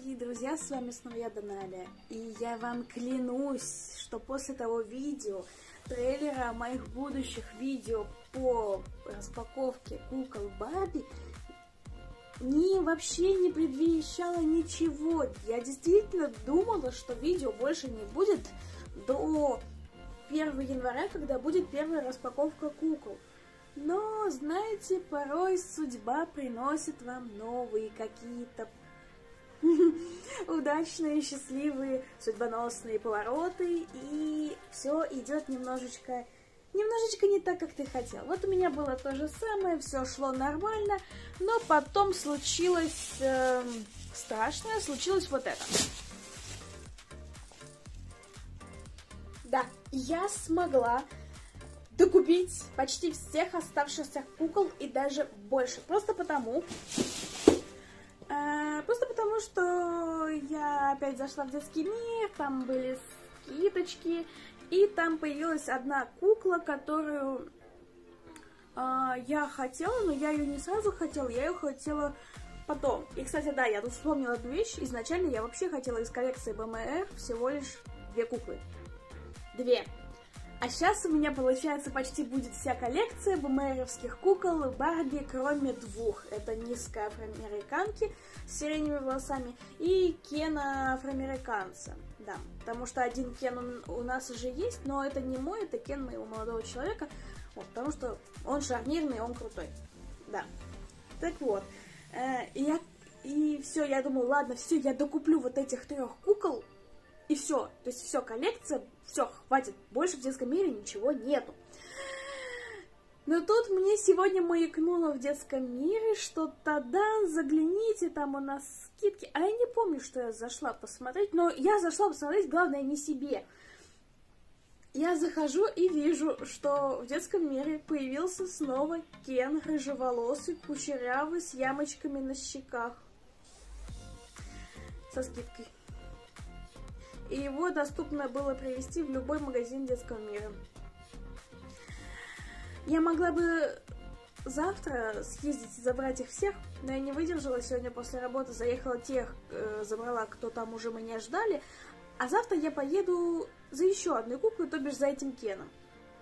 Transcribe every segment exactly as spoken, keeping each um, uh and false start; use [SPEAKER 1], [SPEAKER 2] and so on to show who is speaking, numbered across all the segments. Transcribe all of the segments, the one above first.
[SPEAKER 1] дорогие друзья, с вами снова я, Даналя, и я вам клянусь, что после того видео, трейлера моих будущих видео по распаковке кукол Барби, мне вообще не предвещало ничего. Я действительно думала, что видео больше не будет до первого января, когда будет первая распаковка кукол. Но, знаете, порой судьба приносит вам новые какие-то удачные, счастливые, судьбоносные повороты, и все идет немножечко, немножечко не так, как ты хотел. Вот у меня было то же самое, все шло нормально, но потом случилось э, страшное, случилось вот это. Да, я смогла докупить почти всех оставшихся кукол и даже больше. Просто потому, э, просто потому, что я опять зашла в детский мир, там были скидочки, и там появилась одна кукла, которую э, я хотела, но я ее не сразу хотела, я ее хотела потом. И, кстати, да, я тут вспомнила одну вещь. Изначально я вообще хотела из коллекции БМР всего лишь две куклы. Две. А сейчас у меня, получается, почти будет вся коллекция бумеровских кукол Барби, кроме двух. Это низкая афроамериканки с сиреневыми волосами и Кена афроамериканца. Да, потому что один Кен он, у нас уже есть, но это не мой, это Кен моего молодого человека. Вот, потому что он шарнирный, он крутой. Да. Так вот. Э, и я, и все, я думаю, ладно, все, я докуплю вот этих трех кукол. И все, то есть все, коллекция, все, хватит, больше в детском мире ничего нету. Но тут мне сегодня маякнуло в детском мире, что тогда загляните, там у нас скидки. А я не помню, что я зашла посмотреть, но я зашла посмотреть, главное, не себе. Я захожу и вижу, что в детском мире появился снова Кен, рыжеволосый, кучерявый, с ямочками на щеках. Со скидкой. И его доступно было привезти в любой магазин детского мира. Я могла бы завтра съездить и забрать их всех, но я не выдержала. Сегодня после работы заехала тех, э, забрала, кто там уже меня ждали. А завтра я поеду за еще одной куклой, то бишь за этим Кеном.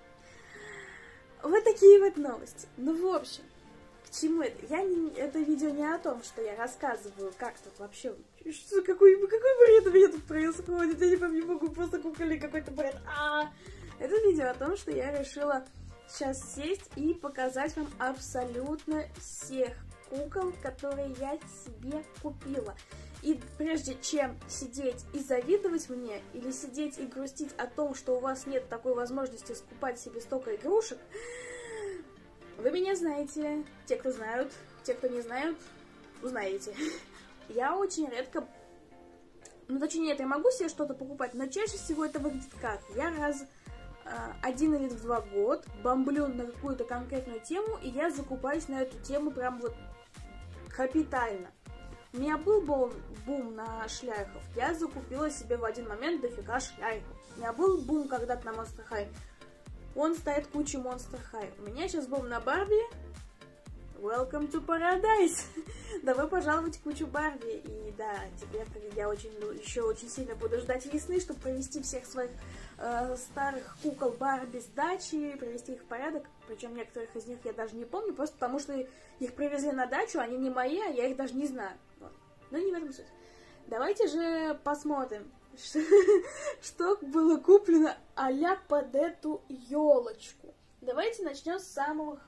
[SPEAKER 1] Вот такие вот новости. Ну, в общем, к чему это? Я не, это видео не о том, что я рассказываю, как тут вообще... Что, какой, какой бред у меня тут происходит? Я не помню, не могу, просто кукольный какой-то бред. А -а -а. Это видео о том, что я решила сейчас сесть и показать вам абсолютно всех кукол, которые я себе купила. И прежде чем сидеть и завидовать мне, или сидеть и грустить о том, что у вас нет такой возможности скупать себе столько игрушек, вы меня знаете. Те, кто знают, те, кто не знают, узнаете. Я очень редко, ну точнее, нет, я могу себе что-то покупать, но чаще всего это выглядит как? Я раз э, один или в два года бомблю на какую-то конкретную тему, и я закупаюсь на эту тему прям вот капитально. У меня был бум, бум на шляхов, я закупила себе в один момент дофига шляхов. У меня был бум когда-то на Monster High, он стоит куча Monster High. У меня сейчас бум на Барби. Welcome to Paradise! Добро пожаловать в кучу Барби. И да, теперь я очень, еще очень сильно буду ждать весны, чтобы провести всех своих э, старых кукол Барби с дачи, привести их в порядок. Причем некоторых из них я даже не помню, просто потому что их привезли на дачу, они не мои, а я их даже не знаю. Вот. Но не в этом суть. Давайте же посмотрим, что, что было куплено а-ля под эту елочку. Давайте начнем с самых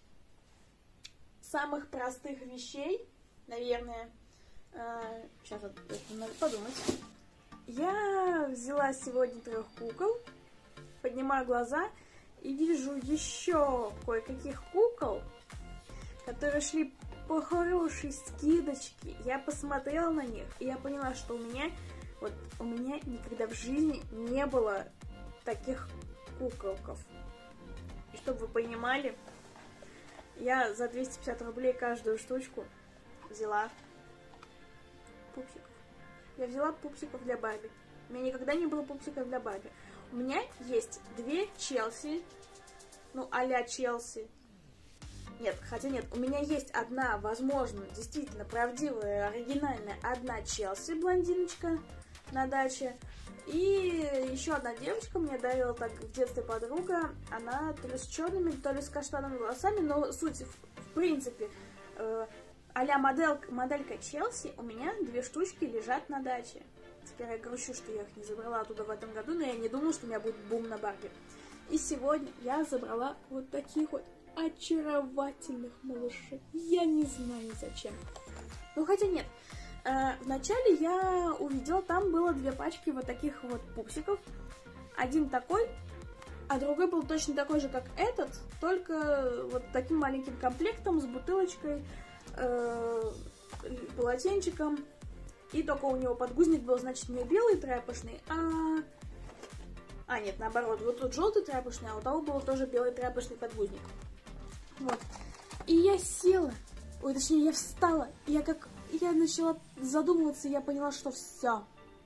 [SPEAKER 1] самых простых вещей, наверное. Э, сейчас надо подумать. Я взяла сегодня трех кукол, поднимаю глаза и вижу еще кое-каких кукол, которые шли по хорошей скидочке. Я посмотрела на них, и я поняла, что у меня, вот, у меня никогда в жизни не было таких куколков. И чтобы вы понимали, я за двести пятьдесят рублей каждую штучку взяла пупсиков. Я взяла пупсиков для Барби. У меня никогда не было пупсиков для Барби. У меня есть две Челси, ну а-ля Челси. Нет, хотя нет, у меня есть одна, возможно, действительно правдивая, оригинальная, одна Челси, блондиночка на даче. И еще одна девочка мне дарила так в детстве подруга. Она то ли с черными, то ли с каштановыми волосами, но суть, в, в принципе, э, а-ля модель, моделька Челси у меня две штучки лежат на даче. Теперь я грущу, что я их не забрала оттуда в этом году, но я не думала, что у меня будет бум на Барби. И сегодня я забрала вот таких вот очаровательных малышей. Я не знаю зачем. Ну хотя нет. Э, вначале я увидела, там было две пачки вот таких вот пупсиков. Один такой, а другой был точно такой же, как этот, только вот таким маленьким комплектом с бутылочкой, э, полотенчиком. И только у него подгузник был, значит, не белый тряпочный, а... А, нет, наоборот, вот тут желтый тряпочный, а у того был тоже белый тряпочный подгузник. Вот. И я села, ой, точнее, я встала, и я как... Я начала задумываться, и я поняла, что все.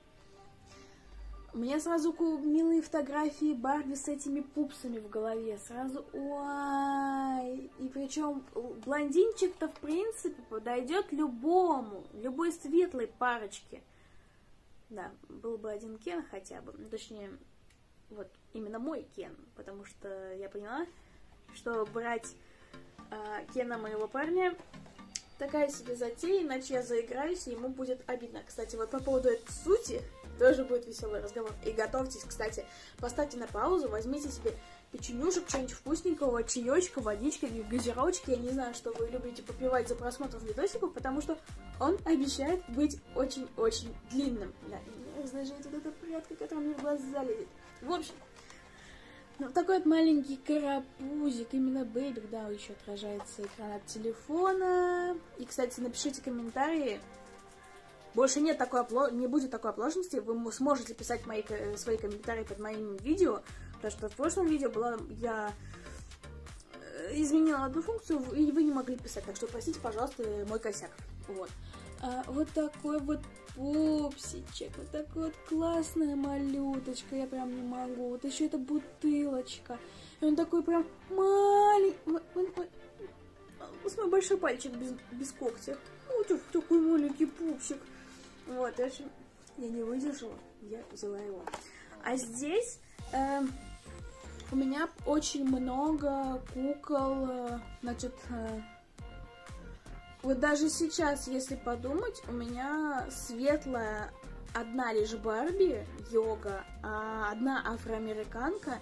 [SPEAKER 1] У меня сразу милые фотографии Барби с этими пупсами в голове. Сразу, ой. И причем блондинчик-то, в принципе, подойдет любому, любой светлой парочке. Да, был бы один Кен хотя бы. Ну, точнее, вот именно мой Кен. Потому что я поняла, что брать э, Кена моего парня такая себе затея, иначе я заиграюсь, и ему будет обидно. Кстати, вот по поводу этой сути тоже будет веселый разговор. И готовьтесь, кстати, поставьте на паузу, возьмите себе печенюшек, что-нибудь вкусненького, чаечка, водички, газировочки. Я не знаю, что вы любите попивать за просмотром видосиков, потому что он обещает быть очень-очень длинным. Да, раздражает вот эта прядка, которая мне в глаза лезет. В общем, ну, такой вот маленький карапузик, именно бэйбик, да, еще отражается экран от телефона. И, кстати, напишите комментарии. Больше нет такой опло... не будет такой оплошности, вы сможете писать мои, свои комментарии под моим видео, потому что в прошлом видео была, я изменила одну функцию, и вы не могли писать, так что простите, пожалуйста, мой косяк. Вот. А, вот такой вот пупсичек, вот такой вот классная малюточка, я прям не могу. Вот еще эта бутылочка, и он такой прям маленький, с мой большой пальчик без, без когтя. Вот такой маленький пупсик. Вот, в общем, я не выдержала, я взяла его. А здесь э, у меня очень много кукол, э, значит, э, вот даже сейчас, если подумать, у меня светлая одна лишь Барби, йога, а одна афроамериканка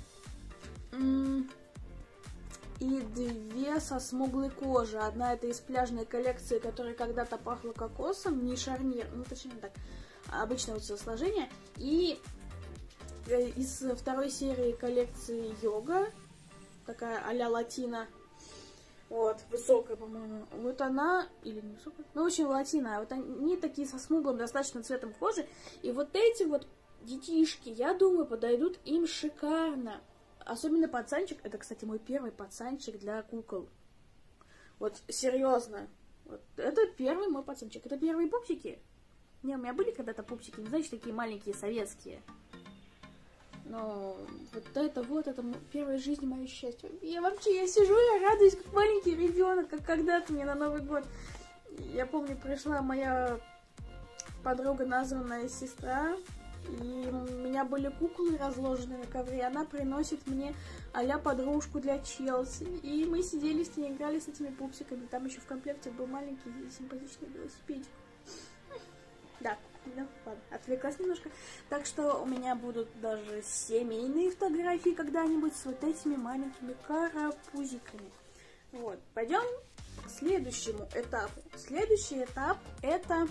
[SPEAKER 1] и две со смуглой кожей. Одна это из пляжной коллекции, которая когда-то пахла кокосом, не шарнир, ну точнее так, обычное вот сложение. И из второй серии коллекции йога, такая а-ля латина, вот, высокая, по-моему. Вот она, или не высокая, ну, в общем, латина. Вот они такие со смуглым достаточно цветом кожи. И вот эти вот детишки, я думаю, подойдут им шикарно. Особенно пацанчик. Это, кстати, мой первый пацанчик для кукол. Вот, серьезно. Вот, это первый мой пацанчик. Это первые пупсики. Не, у меня были когда-то пупсики, не знаете, такие маленькие советские. Но вот это вот, это первая жизнь, мое счастье. Я вообще, я сижу, я радуюсь, как маленький ребенок, как когда-то мне на Новый год. Я помню, пришла моя подруга, названная сестра, и у меня были куклы разложены на ковре, и она приносит мне а-ля подружку для Челси. И мы сидели с ней, играли с этими пупсиками. Там еще в комплекте был маленький симпатичный велосипедик. Да. Да, ладно, отвлеклась немножко. Так что у меня будут даже семейные фотографии когда-нибудь с вот этими маленькими карапузиками. Вот, пойдем к следующему этапу. Следующий этап это...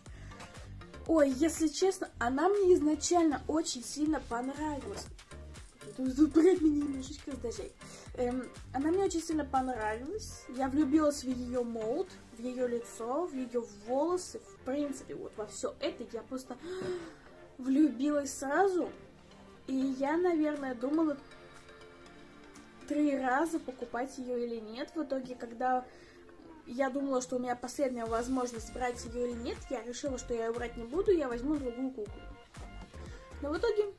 [SPEAKER 1] Ой, если честно, она мне изначально очень сильно понравилась. Забрать меня немножечко раздражает. Эм, она мне очень сильно понравилась. Я влюбилась в ее молд, в ее лицо, в ее волосы. В принципе, вот во все это я просто влюбилась сразу. И я, наверное, думала три раза, покупать ее или нет. В итоге, когда я думала, что у меня последняя возможность брать ее или нет, я решила, что я ее брать не буду, я возьму другую куклу. Но в итоге...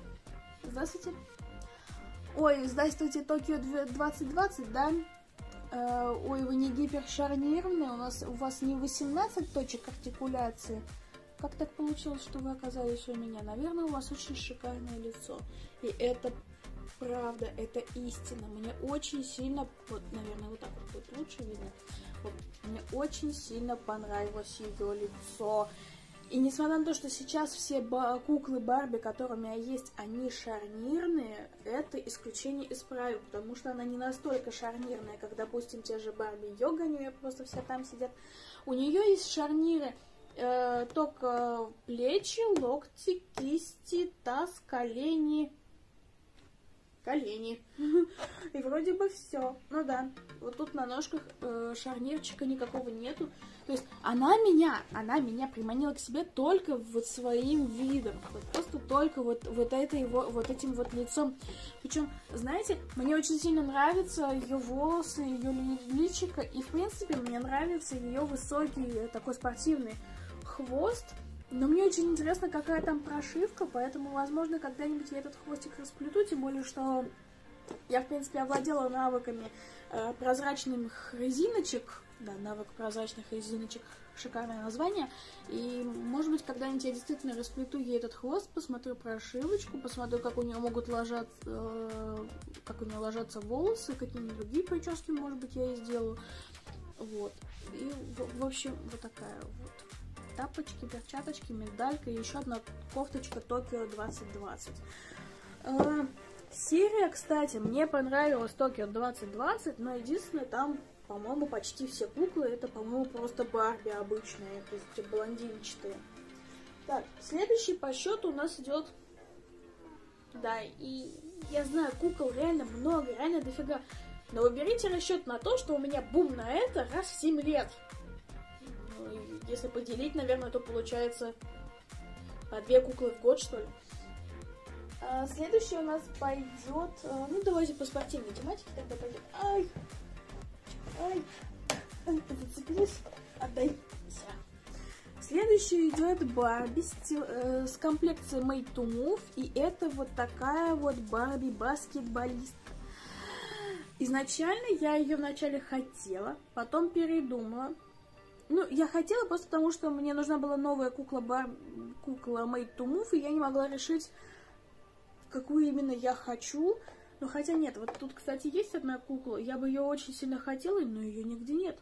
[SPEAKER 1] Здравствуйте. Ой, здравствуйте, Токио двадцать двадцать, да? Э, ой, вы не гипершарнирные, у нас у вас не восемнадцать точек артикуляции. Как так получилось, что вы оказались у меня? Наверное, у вас очень шикарное лицо. И это правда, это истина. Мне очень сильно, вот, наверное, вот так вот будет лучше видно. Вот, мне очень сильно понравилось ее лицо. И несмотря на то, что сейчас все ба- куклы Барби, которые у меня есть, они шарнирные, это исключение из правил, потому что она не настолько шарнирная, как, допустим, те же Барби Йога, они просто все там сидят. У нее есть шарниры э, только плечи, локти, кисти, таз, колени. Колени. И вроде бы все. Ну да, вот тут на ножках э, шарнирчика никакого нету. То есть она меня, она меня приманила к себе только вот своим видом. Вот просто только вот, вот, этой, вот этим вот лицом. Причем, знаете, мне очень сильно нравятся ее волосы, ее личико. И в принципе мне нравится ее высокий такой спортивный хвост. Но мне очень интересно, какая там прошивка, поэтому, возможно, когда-нибудь я этот хвостик расплету, тем более, что я, в принципе, овладела навыками э, прозрачных резиночек, да, навык прозрачных резиночек, шикарное название, и, может быть, когда-нибудь я действительно расплету ей этот хвост, посмотрю прошивочку, посмотрю, как у нее могут ложаться, э, как у нее ложатся волосы, какие-нибудь другие прически, может быть, я ей сделаю, вот, и, в, в общем, вот такая вот. Тапочки, перчаточки, медалька и еще одна кофточка Токио двадцать двадцать. Э, серия, кстати, мне понравилась Токио двадцать двадцать, но единственное, там, по-моему, почти все куклы, это, по-моему, просто Барби обычные, то есть блондинчатые. Так, следующий по счету у нас идет... Да, и я знаю, кукол реально много, реально дофига. Но вы берите расчет на то, что у меня бум на это раз в семь лет. Если поделить, наверное, то получается по две куклы в год, что ли. А следующий у нас пойдет... Ну, давайте по спортивной тематике тогда пойдет. Ай! Ай! Ай, зацепилась. Отдай. Следующий идет Барби с, э, с комплекцией Made to Move. И это вот такая вот Барби баскетболистка. Изначально я ее вначале хотела, потом передумала. Ну, я хотела просто потому, что мне нужна была новая кукла бар... кукла Made to Move, и я не могла решить, какую именно я хочу. Ну, хотя нет, вот тут, кстати, есть одна кукла, я бы ее очень сильно хотела, но ее нигде нет.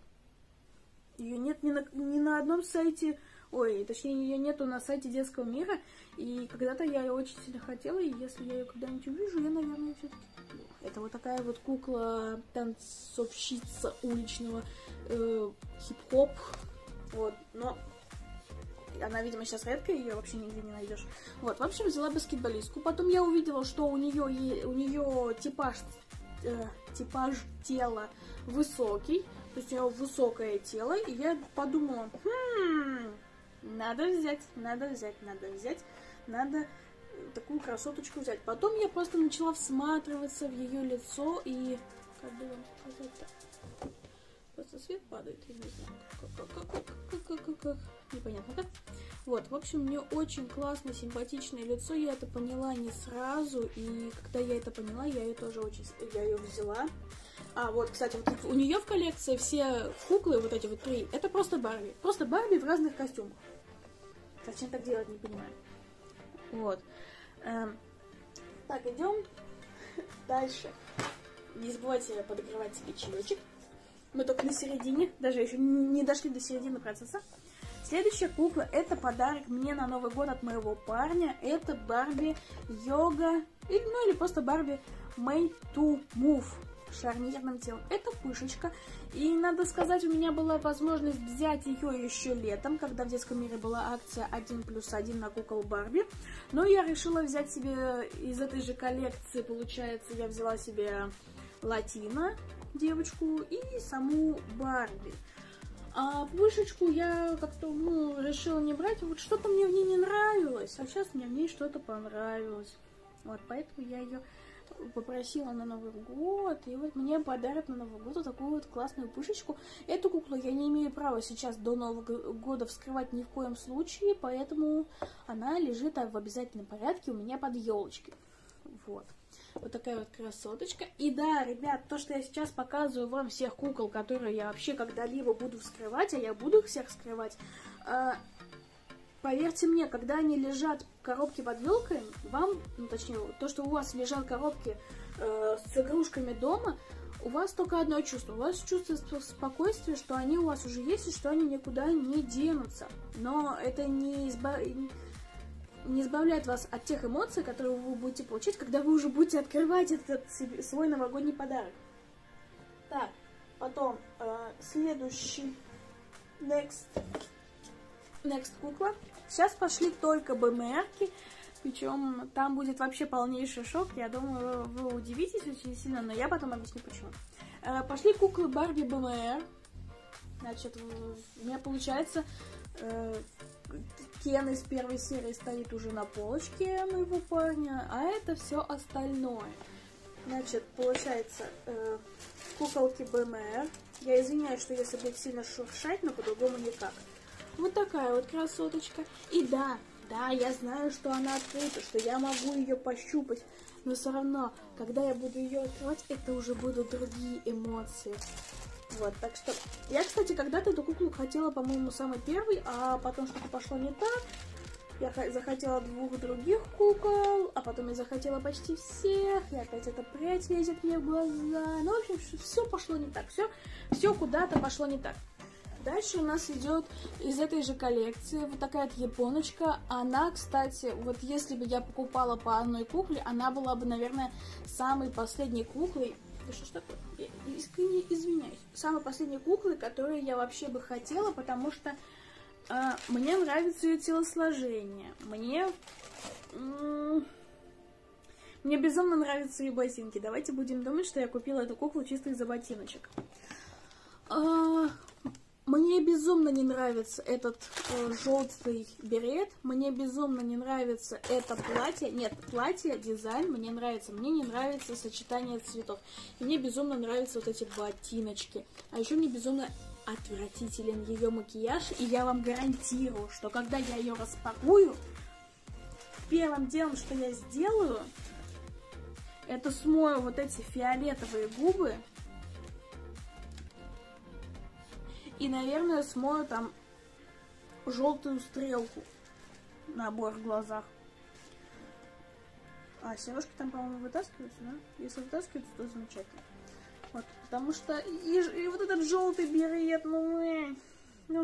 [SPEAKER 1] Ее нет ни на, ни на одном сайте, ой, точнее, ее нету на сайте Детского мира, и когда-то я ее очень сильно хотела, и если я ее когда-нибудь увижу, я, наверное, все-таки куплю. Это вот такая вот кукла, танцовщица уличного э, хип-хоп, вот, но она, видимо, сейчас редкая, ее вообще нигде не найдешь. Вот, в общем, взяла баскетболистку, потом я увидела, что у нее, у нее типаж, э, типаж тела высокий, то есть у нее высокое тело, и я подумала, хм, надо взять, надо взять, надо взять, надо такую красоточку взять. Потом я просто начала всматриваться в ее лицо и... Как бы вам показать-то? Просто свет падает, я не знаю. Как, как, как, как, как, как, как. Непонятно, да? Вот, в общем, мне очень классное, симпатичное лицо. Я это поняла не сразу, и когда я это поняла, я ее тоже очень... Я ее взяла. А, вот, кстати, вот у нее в коллекции все куклы, вот эти вот три, это просто Барби. Просто Барби в разных костюмах. Зачем так делать, не понимаю. Вот. Эм, так, идем дальше. Не забывайте подогревать себе чаечек. Мы только на середине, даже еще не дошли до середины процесса. Следующая кукла — это подарок мне на Новый год от моего парня. Это Барби Йога, ну или просто Барби Made to Move. Шарнирным телом. Это пышечка. И надо сказать, у меня была возможность взять ее еще летом, когда в Детском мире была акция один плюс один на кукол Барби. Но я решила взять себе из этой же коллекции, получается, я взяла себе Латино, девочку, и саму Барби. А пышечку я как-то, ну, решила не брать. Вот что-то мне в ней не нравилось. А сейчас мне в ней что-то понравилось. Вот, поэтому я ее попросила на Новый год, и вот мне подарят на Новый год вот такую вот классную пышечку. Эту куклу я не имею права сейчас до Нового года вскрывать ни в коем случае, поэтому она лежит в обязательном порядке у меня под елочкой. Вот. Вот такая вот красоточка. И да, ребят, то, что я сейчас показываю вам всех кукол, которые я вообще когда-либо буду вскрывать, а я буду их всех вскрывать, э, поверьте мне, когда они лежат в коробке под елкой, вам, ну точнее, то, что у вас лежат коробки э, с игрушками дома, у вас только одно чувство. У вас чувство спокойствия, что они у вас уже есть и что они никуда не денутся. Но это не, избав... не избавляет вас от тех эмоций, которые вы будете получать, когда вы уже будете открывать этот свой новогодний подарок. Так, потом э, следующий next, next кукла. Сейчас пошли только БМРки. Причем там будет вообще полнейший шок. Я думаю, вы, вы удивитесь очень сильно, но я потом объясню почему. Э, пошли куклы Барби БМР. Значит, у меня получается э, Кен из первой серии стоит уже на полочке моего парня, а это все остальное. Значит, получается э, куколки БМР. Я извиняюсь, что если будет сильно шуршать, но по-другому никак. Вот такая вот красоточка. И да, да, я знаю, что она открыта, что я могу ее пощупать, но все равно, когда я буду ее открывать, это уже будут другие эмоции. Вот, так что... Я, кстати, когда-то эту куклу хотела, по-моему, самый первый, а потом что-то пошло не так. Я захотела двух других кукол, а потом я захотела почти всех, и опять эта прядь лезет мне в глаза. Ну, в общем, все пошло не так, все, все куда-то пошло не так. Дальше у нас идет из этой же коллекции вот такая вот японочка. Она, кстати, вот если бы я покупала по одной кукле, она была бы, наверное, самой последней куклой. Да что ж такое? Я искренне извиняюсь. Самой последней куклой, которую я вообще бы хотела, потому что э, мне нравится ее телосложение. Мне... Мне безумно нравятся ее ботинки. Давайте будем думать, что я купила эту куклу чисто из-за ботиночек. А... Мне безумно не нравится этот э, желтый берет, мне безумно не нравится это платье, нет, платье, дизайн мне нравится, мне не нравится сочетание цветов, и мне безумно нравятся вот эти ботиночки, а еще мне безумно отвратителен ее макияж, и я вам гарантирую, что когда я ее распакую, первым делом, что я сделаю, это смою вот эти фиолетовые губы, и, наверное, смою там желтую стрелку на обоих глазах. А, сережки там, по-моему, вытаскиваются, да? Если вытаскиваются, то замечательно. Вот, потому что... И, и вот этот желтый берет, ну... Э, ну...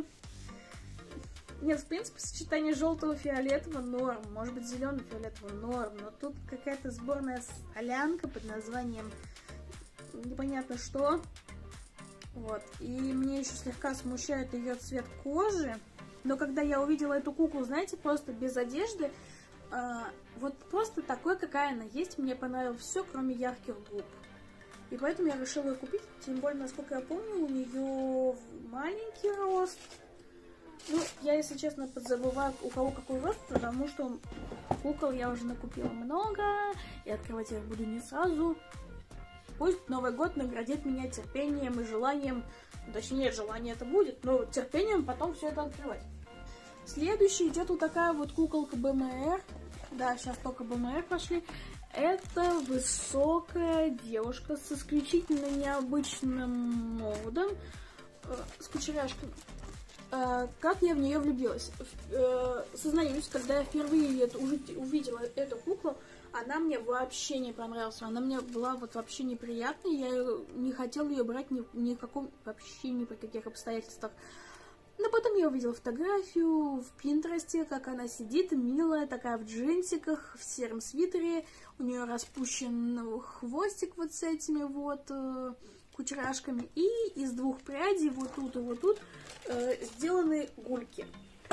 [SPEAKER 1] Нет, в принципе, сочетание желтого фиолетового норм. Может быть, зеленый фиолетового норм. Но тут какая-то сборная солянка под названием непонятно что. Вот, и мне еще слегка смущает ее цвет кожи, но когда я увидела эту куклу, знаете, просто без одежды, э, вот просто такой, какая она есть, мне понравилось все, кроме ярких губ. И поэтому я решила ее купить, тем более, насколько я помню, у нее маленький рост. Ну, я, если честно, подзабываю, у кого какой рост, потому что кукол я уже накупила много, и открывать я их буду не сразу. Пусть Новый год наградит меня терпением и желанием, точнее, желание это будет, но терпением потом все это открывать. Следующий идет вот такая вот куколка БМР. Да, сейчас только БМР пошли. Это высокая девушка с исключительно необычным модом, э, с кучеряшками. Э, как я в нее влюбилась? Э, сознаюсь, когда я впервые это, уже увидела эту куклу, она мне вообще не понравилась, она мне была вот вообще неприятной, я не хотела ее брать ни, ни в каком, вообще ни при каких обстоятельствах. Но потом я увидела фотографию в Пинтересте, как она сидит, милая, такая в джинсиках, в сером свитере, у нее распущен хвостик вот с этими вот э, кучеряшками, и из двух прядей вот тут и вот тут э, сделаны гульки.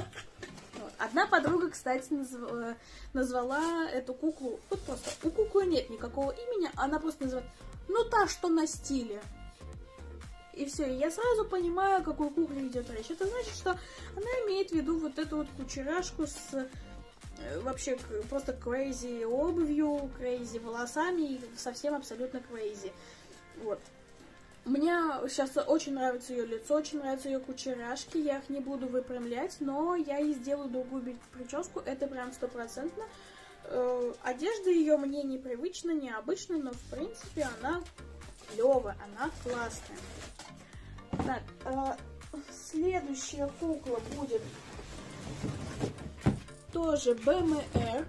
[SPEAKER 1] Одна подруга, кстати, назв... назвала эту куклу, вот просто, у куклы нет никакого имени, она просто называет, ну та, что на стиле. И все, и я сразу понимаю, о какой кукле идет речь. Это значит, что она имеет в виду вот эту вот кучеряшку с э, вообще просто crazy обувью, crazy волосами, и совсем абсолютно crazy. Вот. Мне сейчас очень нравится ее лицо, очень нравятся ее кучеряшки, я их не буду выпрямлять, но я ей сделаю другую прическу, это прям стопроцентно. Э, одежда ее мне непривычна, необычна, но в принципе она клевая, она классная. Так, э, следующая кукла будет тоже бэ эм эр.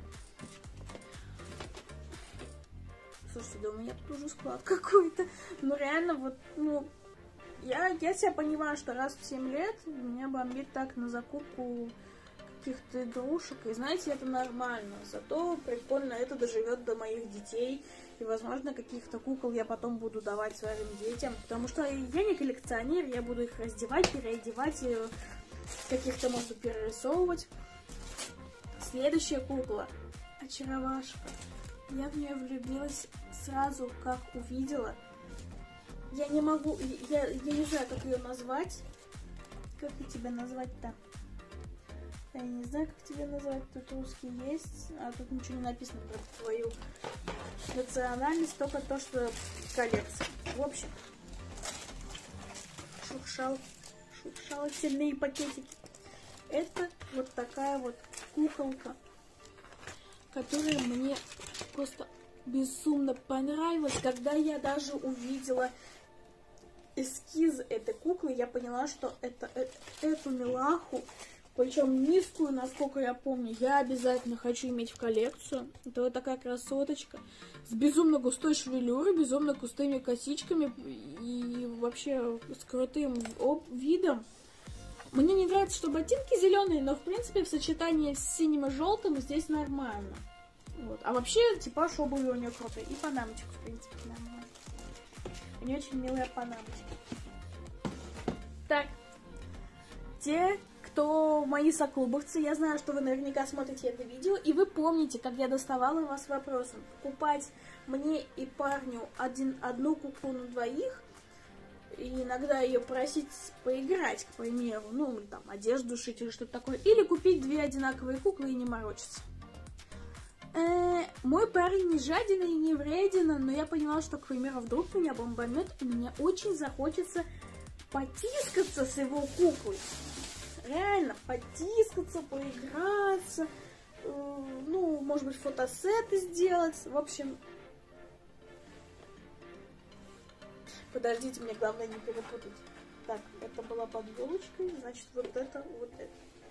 [SPEAKER 1] Слушайте, да у меня тут уже склад какой-то. Ну реально вот, ну, я, я себя понимаю, что раз в семь лет меня бомбит так на закупку каких-то игрушек. И знаете, это нормально. Зато прикольно, это доживет до моих детей. И, возможно, каких-то кукол я потом буду давать своим детям. Потому что я не коллекционер, я буду их раздевать, переодевать, и каких-то, может, перерисовывать. Следующая кукла. Очаровашка. Я в нее влюбилась сразу, как увидела. Я не могу, я, я не знаю, как ее назвать. Как и тебя назвать-то? Я не знаю, как тебя назвать. Тут русский есть, а тут ничего не написано про твою национальность, только то, что коллекция. В общем, шуршал, шуршалательные пакетики. Это вот такая вот куколка, которая мне просто безумно понравилась. Когда я даже увидела эскиз этой куклы, я поняла, что это, это эту милаху, причем низкую, насколько я помню, я обязательно хочу иметь в коллекцию. Это вот такая красоточка с безумно густой шевелюрой, безумно густыми косичками и вообще с крутым видом. Мне не нравится, что ботинки зеленые, но в принципе в сочетании с синим и желтым здесь нормально. Вот. А вообще типаж обуви у нее крутой. И панамочка, в принципе, нормально. У нее очень милая панамочка. Так. Те, кто мои соклубовцы, я знаю, что вы наверняка смотрите это видео, и вы помните, как я доставала вас вопросом, покупать мне и парню один, одну куклу на двоих, и иногда ее просить поиграть, к примеру, ну, там, одежду шить или что-то такое, или купить две одинаковые куклы и не морочиться. Э-э, мой парень не жаден и не вреден, но я поняла, что, к примеру, вдруг меня бомбанет, и мне очень захочется потискаться с его куклой. Реально, потискаться, поиграться, э, ну, может быть, фотосеты сделать, в общем... Подождите, мне главное не перепутать. Так, это была под елочкой, значит, вот это, вот это.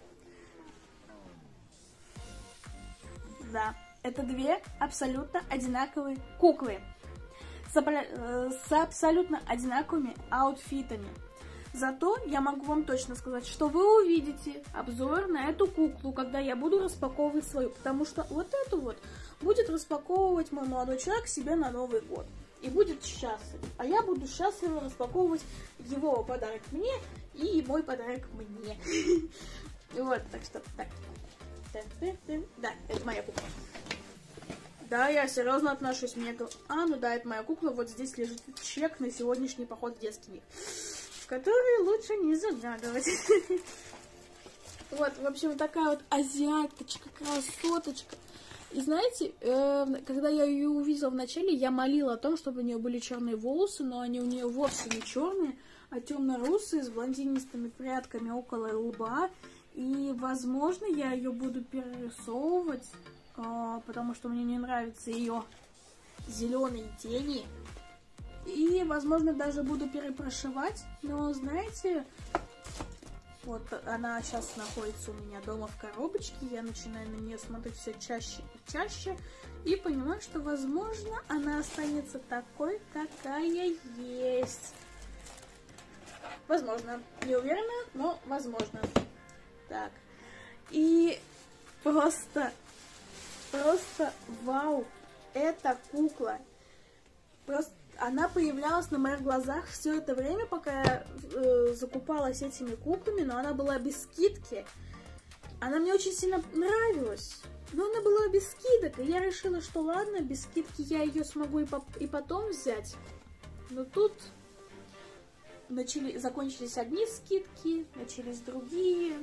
[SPEAKER 1] Да, это две абсолютно одинаковые куклы. С, э, с абсолютно одинаковыми аутфитами. Зато я могу вам точно сказать, что вы увидите обзор на эту куклу, когда я буду распаковывать свою. Потому что вот эту вот будет распаковывать мой молодой человек себе на Новый год. И будет счастлив. А я буду счастливо распаковывать его подарок мне и мой подарок мне. Вот, так что, так. Да, это моя кукла. Да, я серьезно отношусь. Мне говорят, а, ну да, это моя кукла. Вот здесь лежит чек на сегодняшний поход в детский мир, в который лучше не заглядывать. Вот, в общем, такая вот азиаточка, красоточка. И знаете, э, когда я ее увидела вначале, я молила о том, чтобы у нее были черные волосы, но они у нее вовсе не черные, а темно-русые с блондинистыми прядками около лба. И, возможно, я ее буду перерисовывать, э, потому что мне не нравятся ее зеленые тени. И, возможно, даже буду перепрошивать. Но, знаете, вот она сейчас находится у меня дома в коробочке. Я начинаю на нее смотреть все чаще и чаще. И понимаю, что, возможно, она останется такой, какая есть. Возможно. Не уверена, но возможно. Так. И просто, просто вау. Эта кукла. Просто она появлялась на моих глазах все это время, пока я э, закупалась этими куклами, но она была без скидки. Она мне очень сильно нравилась. Но она была без скидок, и я решила, что ладно, без скидки я ее смогу и, по и потом взять. Но тут начали, закончились одни скидки, начались другие.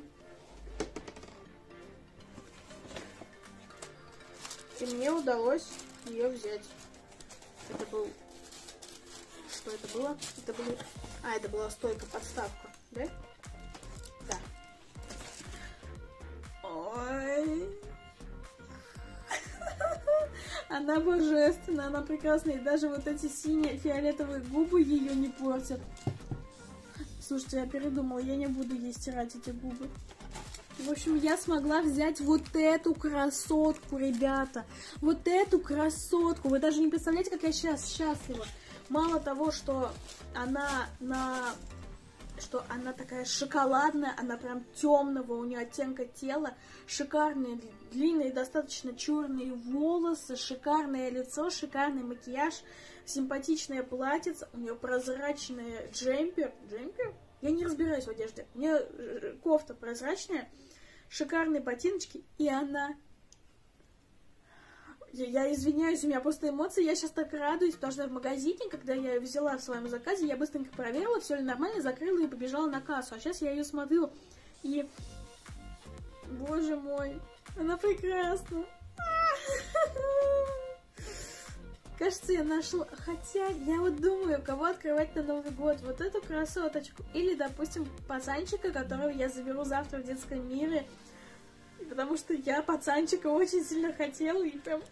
[SPEAKER 1] И мне удалось ее взять. Это был... Что это было? Это было... А, это была стойка-подставка, да? Да. Ой. она божественная, она прекрасная. И даже вот эти синие фиолетовые губы ее не портят. Слушайте, я передумала, я не буду ей стирать эти губы. В общем, я смогла взять вот эту красотку, ребята. Вот эту красотку. Вы даже не представляете, как я сейчас счастлива. Мало того, что она на... что она такая шоколадная, она прям темного у нее оттенка тела, шикарные длинные, достаточно черные волосы, шикарное лицо, шикарный макияж, симпатичное платьице, у нее прозрачный джемпер, джемпер? Я не разбираюсь в одежде, у нее кофта прозрачная, шикарные ботиночки, и она... Я, я извиняюсь, у меня просто эмоции, я сейчас так радуюсь, потому что в магазине, когда я ее взяла в своем заказе, я быстренько проверила, все ли нормально, закрыла и побежала на кассу. А сейчас я ее смотрю, и... Боже мой, она прекрасна. Кажется, я нашла... Хотя, я вот думаю, кого открывать на Новый год. Вот эту красоточку. Или, допустим, пацанчика, которого я заберу завтра в детском мире. Потому что я пацанчика очень сильно хотела, и прям...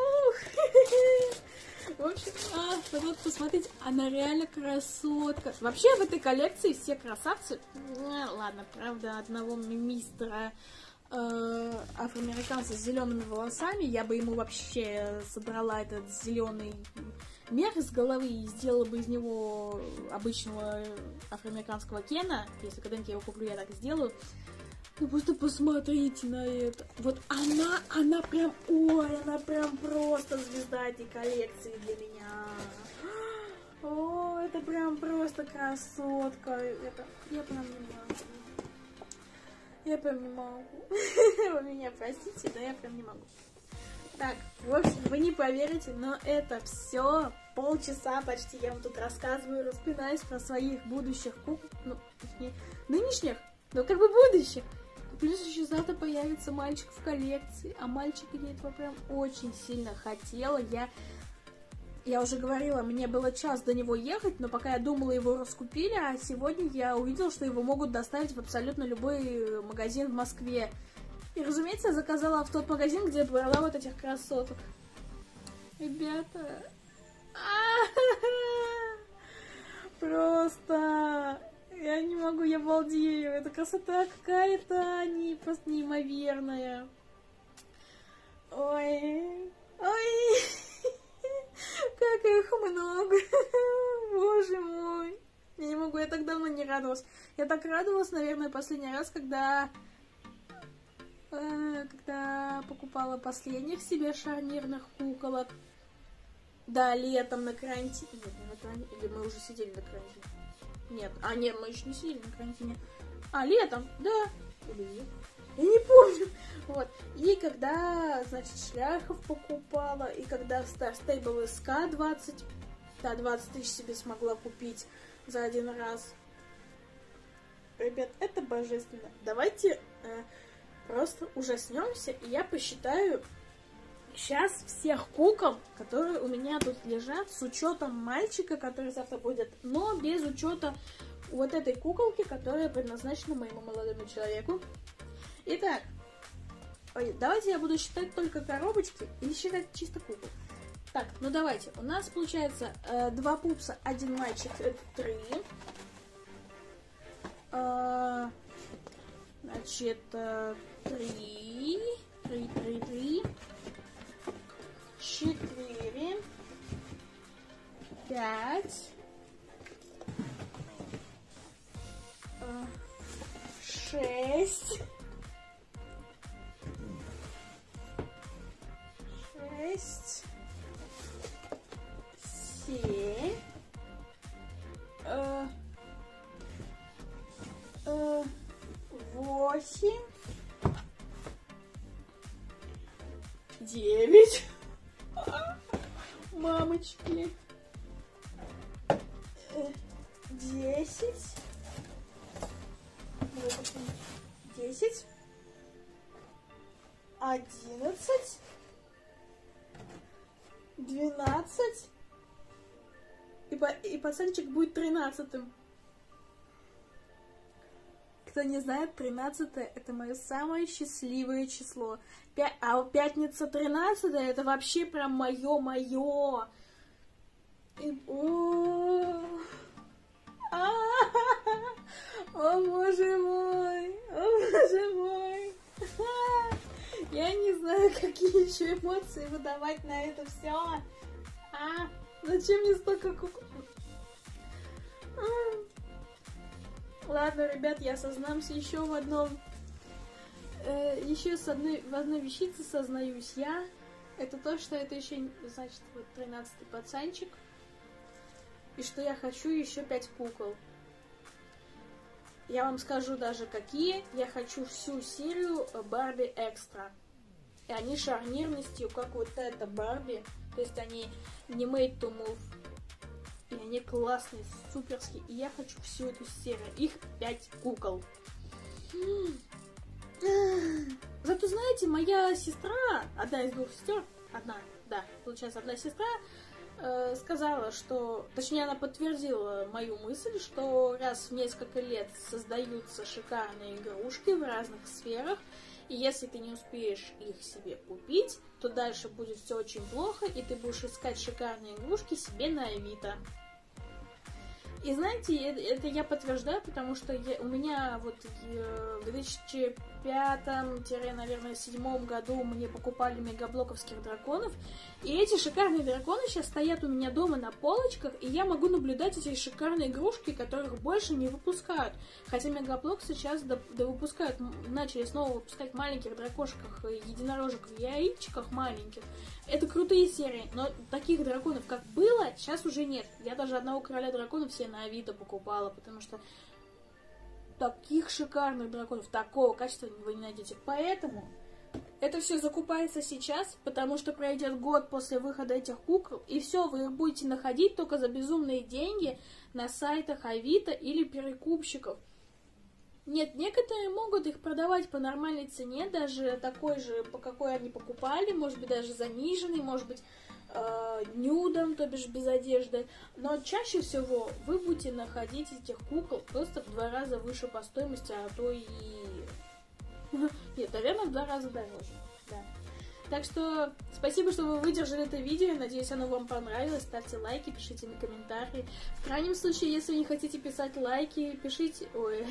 [SPEAKER 1] В общем, а, вот посмотрите, она реально красотка. Вообще в этой коллекции все красавцы. Ну, ладно, правда, одного мистера э, афроамериканца с зелеными волосами, я бы ему вообще собрала этот зеленый мех с головы и сделала бы из него обычного афроамериканского Кена. Если когда-нибудь я его куплю, я так и сделаю. Ну просто посмотрите на это. Вот она, она прям, ой, она прям просто звезда этой коллекции для меня. О, это прям просто красотка. Это, я прям не могу. Я прям не могу. Вы меня простите, но я прям не могу. Так, в общем, вы не поверите, но это все полчаса почти я вам тут рассказываю, распинаюсь про своих будущих кукол. Ну, точнее, нынешних, но как бы будущих. Плюс еще завтра появится мальчик в коллекции, а мальчик я этого прям очень сильно хотела. Я, я уже говорила, мне было час до него ехать, но пока я думала, его раскупили, а сегодня я увидела, что его могут доставить в абсолютно любой магазин в Москве. И, разумеется, я заказала в тот магазин, где брала вот этих красоток. Ребята, просто... Я не могу, я балдею. Эта красота какая-то не, просто неимоверная. Ой, ой, как их много. Боже мой. Я не могу, я так давно не радовалась. Я так радовалась, наверное, последний раз, когда... Э, когда покупала последних себе шарнирных куколок. Да, летом на карантине. Нет, не на карантине. Или мы уже сидели на карантине. Нет, а нет, мы еще не сидели на карантине. А, летом, да. Или нет? Я не помню. Вот. И когда, значит, шляхов покупала, и когда Star Stable эс ка двадцать, да, двадцать тысяч себе смогла купить за один раз. Ребят, это божественно. Давайте э, просто ужаснемся, и я посчитаю сейчас всех кукол, которые у меня тут лежат, с учетом мальчика, который завтра будет, но без учета вот этой куколки, которая предназначена моему молодому человеку. Итак, ой, давайте я буду считать только коробочки или считать чисто кукол. Так, ну давайте. У нас получается э, два пупса, один мальчик, это три. Э, значит, э, три, три, три, три. Четыре, пять, шесть, шесть, семь, э, э, восемь, девять. Мамочки. Десять. Десять. Одиннадцать. Двенадцать. И, по и пацанчик будет тринадцатым. Кто не знает, тринадцатое это мое самое счастливое число. Пя... А пятница тринадцатое это вообще прям мое-мое. И... О, о боже мой, о боже мой. Я не знаю, какие еще эмоции выдавать на это все. А, зачем мне столько кукол? Ладно, ребят, я сознамся еще в одном. Э, еще с одной, в одной вещице сознаюсь я. Это то, что это еще, значит, вот тринадцатый пацанчик. И что я хочу еще пять кукол. Я вам скажу даже какие. Я хочу всю серию Барби Экстра. И они шарнирностью, как вот эта Барби. То есть они не made to move. И они классные, суперские. И я хочу всю эту серию. Их пять кукол. Зато, знаете, моя сестра, одна из двух сестер, одна, да, получается, одна сестра, э, сказала, что, точнее, она подтвердила мою мысль, что раз в несколько лет создаются шикарные игрушки в разных сферах, и если ты не успеешь их себе купить, то дальше будет все очень плохо, и ты будешь искать шикарные игрушки себе на Авито. И знаете, это я подтверждаю, потому что я, у меня вот в две тысячи пятом, наверное, две тысячи седьмом году мне покупали мегаблоковских драконов. И эти шикарные драконы сейчас стоят у меня дома на полочках, и я могу наблюдать эти шикарные игрушки, которых больше не выпускают. Хотя мегаблок сейчас до, до выпускают, начали снова выпускать маленьких дракошках, единорожек в яичках маленьких. Это крутые серии, но таких драконов, как было, сейчас уже нет. Я даже одного короля драконов все на Авито покупала, потому что таких шикарных драконов, такого качества вы не найдете. Поэтому это все закупается сейчас, потому что пройдет год после выхода этих кукол, и все, вы их будете находить только за безумные деньги на сайтах Авито или перекупщиков. Нет, некоторые могут их продавать по нормальной цене, даже такой же, по какой они покупали, может быть, даже заниженный, может быть, э, нюдом, то бишь без одежды. Но чаще всего вы будете находить этих кукол просто в два раза выше по стоимости, а то и... Нет, наверное, в два раза дороже. Да. Так что спасибо, что вы выдержали это видео. Надеюсь, оно вам понравилось. Ставьте лайки, пишите на комментарии. В крайнем случае, если вы не хотите писать лайки, пишите... Ой...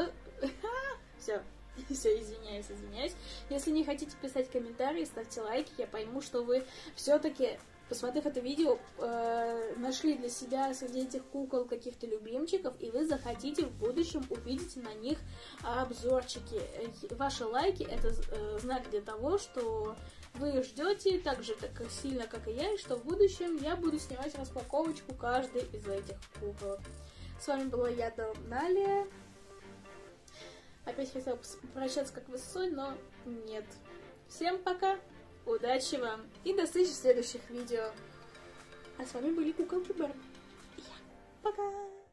[SPEAKER 1] Все, все, извиняюсь, извиняюсь. Если не хотите писать комментарии, ставьте лайки. Я пойму, что вы все-таки, посмотрев это видео, э, нашли для себя среди этих кукол каких-то любимчиков, и вы захотите в будущем увидеть на них обзорчики. Ваши лайки — это э, знак для того, что вы ждете так же так сильно, как и я, и что в будущем я буду снимать распаковочку каждой из этих кукол. С вами была я, Далия. Опять хотела попрощаться как высотой, но нет. Всем пока, удачи вам и до встречи в следующих видео. А с вами были Куколки Барби. И я. Пока!